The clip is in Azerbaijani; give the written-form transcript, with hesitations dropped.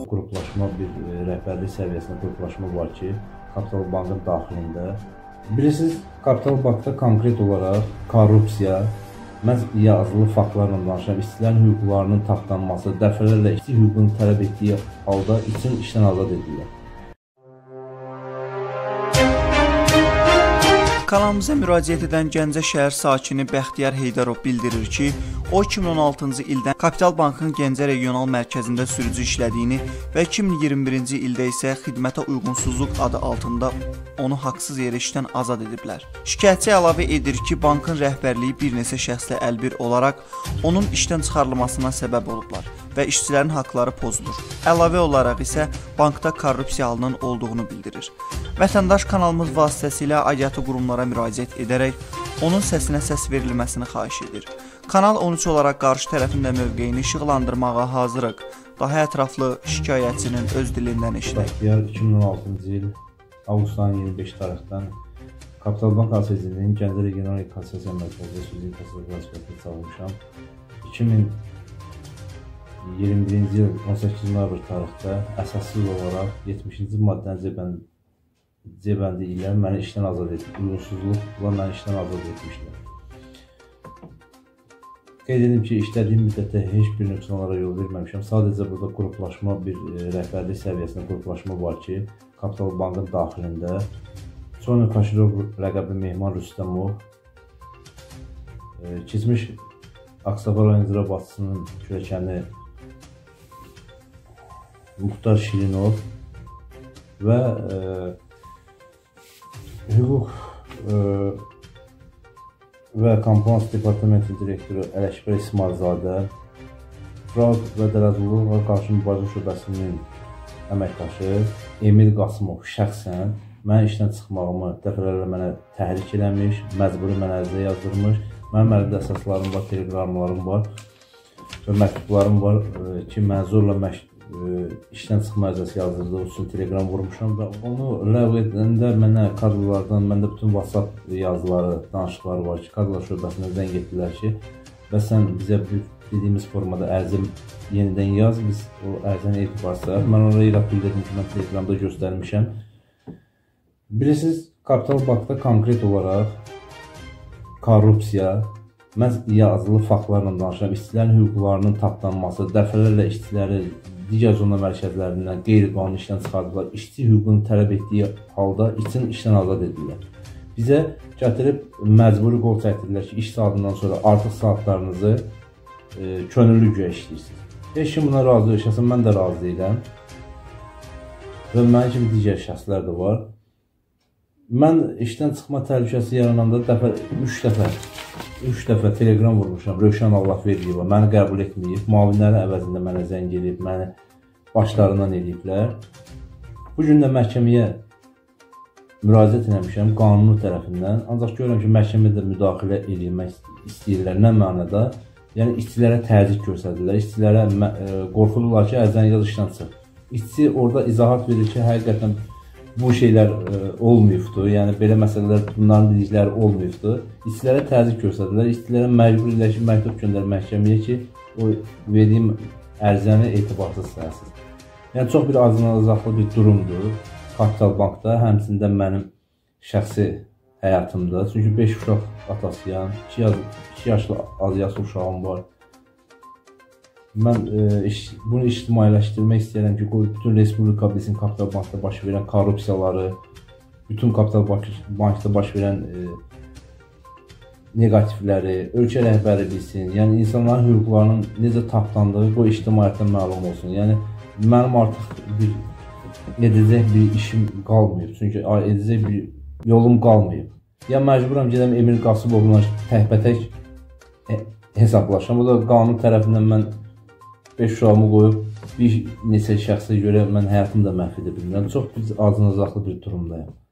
qruplaşma, bir rəhbərlik səviyyəsində qruplaşma var ki, Kapital Bankın daxilində. Bilirsiniz, Kapital Bankda konkret olaraq korrupsiya, məhz yazılı faktlarla danışan işçilərin hüquqlarının tapdanması, dəfələrlə işçi hüququnu tələb etdiyi halda işdən azad edilirlər. Kanalımıza müraciət edən Gəncə şəhər sakini Bəxtiyar Heydarov bildirir ki, o 2016-cı ildən Kapital Bankın Gəncə regional mərkəzində sürücü işlədiyini və 2021-ci ildə isə xidmətə uyğunsuzluq adı altında onu haqsız yerə işdən azad ediblər. Şikayətçi əlavə edir ki, bankın rəhbərliyi bir neçə şəxslə əlbir olaraq onun işdən çıxarılmasına səbəb olublar və işçilərin haqları pozulur. Əlavə olaraq isə bankda korrupsiya halının olduğunu bildirir. Vətəndaş kanalımız vasitəsilə aidiyyatı qurumlara müraciət edərək onun səsinə səs verilməsini xahiş edir. Kanal 13 olaraq qarşı tərəfində mövqeyini işıqlandırmağa hazırıq. Daha ətraflı şikayətçinin öz dilindən eşidək. Bəxtiyar 2016-cı il avqustun 25 tarixdən Kapital Bank ASC-nin Gəncə Regional Kassasiya Mərkəzində sürücü kassasiya çalmışam. 2021-ci il 18 noyabr tarixdə əsassız olaraq 70-ci maddənin cəbəndi ilə məni işdən azad etdi. Uyğunsuzluqla məni işdən azad etmişlər. Qeyd edim ki, işlədiyim müddətdə heç bir nöqsanlara yol verməmişəm. Sadəcə burada qruplaşma, bir rəhbərlik səviyyəsində qruplaşma var ki, Kapital Bankın daxilində Sonya Kaşirov rəqəbli Mehman Rüstəmov, keçmiş Aksabal rayon icra başçısının kürəkəni Muxtar Şirinov və hüquq və komponent departamenti direktoru Ələkbər İsmailzadə, Fraud və Dərəcəliyə qarşı mübarizə şöbəsinin əməkdaşı Emil Qasımov şəxsən mən işdən çıxmağımı dəfələrlə mənə təhrik eləmiş, məcburi mənə ərizə yazdırmış. Mənim əlimdə əsaslarım var, telegramlarım var və məktublarım var ki, mən zorla işdən çıxma ərizəsi yazdırdığı üçün telegram vurmuşam və onu ləğv edəndə mənə kadrlardan, məndə bütün WhatsApp yazıları, danışıqları var ki, kadrlar şöbəsinə zəng etdilər ki, və sən bizə dediyimiz formada ərizə yenidən yaz, biz o ərizəni etibarsa, mən oraya irad bildirdim ki, mən telegramda göstərmişəm. Bilirsiniz, Kapital Bankda konkret olaraq korrupsiya, məhz yazılı faktlarla danışan işçilərin hüquqlarının tapdanması, dəfələrlə işçiləri digər zona mərkəzlərindən qeyri-qanuni işdən çıxardılar, işçi hüququnu tələb etdiyi halda işdən azad edilirlər. Bizə gətirib məcburi qol çəkdirilər ki, iş saatından sonra artıq saatlarınızı könüllü güya işləyirsiniz. Heç kim buna razı yaşasın, mən də razı deyiləm və mənim kimi digər şəxslər də var. Mən işdən çıxma təhlükəsi yarananda 3 dəfə telegram vurmuşam, Rövşən Allahverdiyeva məni qəbul etməyib, müavinləri əvəzində mənə zəng edib, məni başlarından ediblər. Bugün də məhkəməyə müraciət etmişəm qanunu tərəfindən, ancaq görürəm ki, məhkəmə də müdaxilə edilmək istəyirlər, nə mənada? Yəni, işçilərə təzyiq göstərirlər, işçilərə qorxulurlar ki, ərzən yaz işdən çıx. İşçi orada izahat verir ki, həqiqətən bu şeylər olmayıbdır, yəni belə məsələlər, bunların dedikləri olmayıbdır. İşçilərə təzyiq göstərdilər, işçilərə məcbur edilər ki, məktub göndər məhkəməyə ki, o verdiyim ərizəni etibarsız sayasız. Yəni, çox bir acınacaqlı bir durumdur Kapital Bankda, həmçində mənim şəxsi həyatımda. Çünki 5 uşaq atasıyam, 2 yaşlı azyaşlı uşağım var. Mən bunu ictimailəşdirmək istəyirəm ki, bütün Respublika bilsin Kapital Bankda baş verən korrupsiyaları, bütün Kapital Bankda baş verən negativləri, ölkə rəhbəri bilsin, yəni insanların hüquqlarının necə tapdandığı bu ictimaiyyətə məlum olsun. Yəni, mənim artıq edəcək bir işim qalmayıb, çünki edəcək bir yolum qalmayıb. Ya məcburam gedəm Emil Qasımovla təkbətək hesablaşam, o da qanun tərəfindən mən 5 uşağımı qoyub bir neçə şəxsə görə mən həyatımı da məhv edə bilmirəm. Çox acınacaqlı bir durumdayım.